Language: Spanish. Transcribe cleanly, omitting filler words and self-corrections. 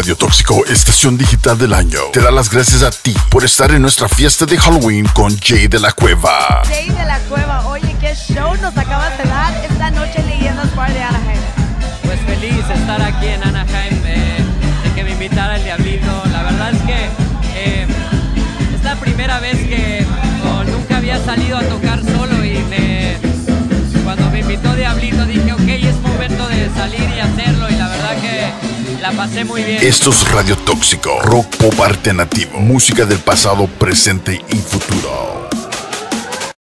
Radio Tóxico, estación digital del año, te da las gracias a ti por estar en nuestra fiesta de Halloween con Jay de la Cueva. Jay de la Cueva, oye, qué show nos acabas de dar esta noche en Leyendas Bar de Anaheim. Pues feliz de estar aquí en Anaheim, de que me invitara el Diablito. La verdad es que es la primera vez que nunca había salido a tocar solo y cuando me invitó Diablito dije, ok, es momento de salir y hacerlo, y la verdad que la pasé muy bien. Esto es Radio Tóxico, rock pop alternativo, música del pasado, presente y futuro.